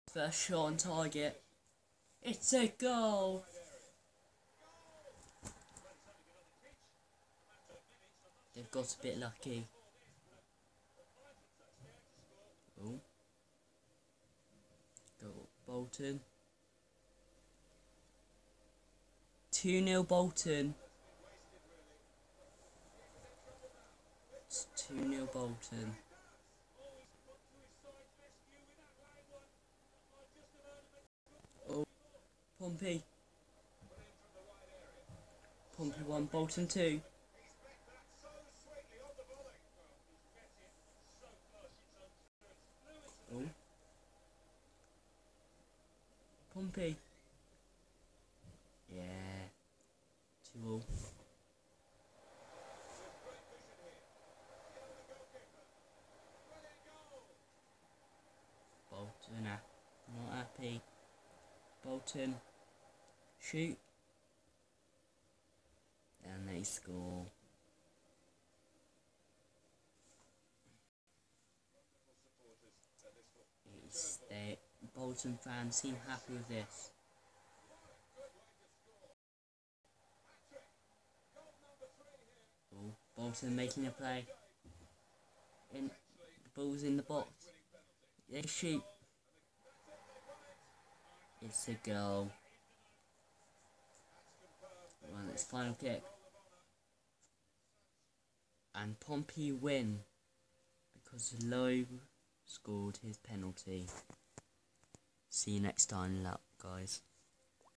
First shot on target. It's a goal! They've got a bit lucky. Oh. Go Bolton. 2-0 Bolton. It's 2-0 Bolton. Oh, Pompey. Pompey 1, Bolton 2. Oh. Pompey. Yeah. 2-all. Bolton not happy. Bolton. Shoot. And they score. The Bolton fans seem happy with this. Oh, Bolton making a play. The ball's in the box. They shoot. It's a goal. Well, it's final kick. And Pompey win because Lowe scored his penalty. See you next time, guys.